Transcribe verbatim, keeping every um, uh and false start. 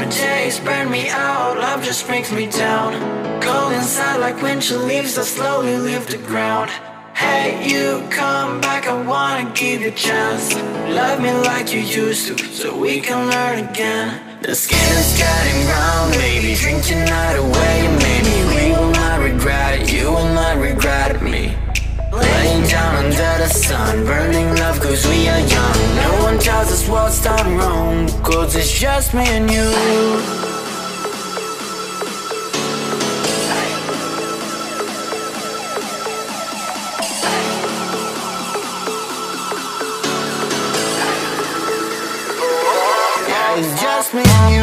Summer days burn me out, love just brings me down. Go inside like winter leaves that slowly leave the ground. Hey, you come back, I wanna give you a chance. Love me like you used to, so we can learn again. The skin is getting brown, baby, drink your night away. Maybe we will not regret it, you will not regret me. Laying down under the sun, burning love cause we are young. No one tells us what's done wrong, cause it's just me and you. It's just me and you.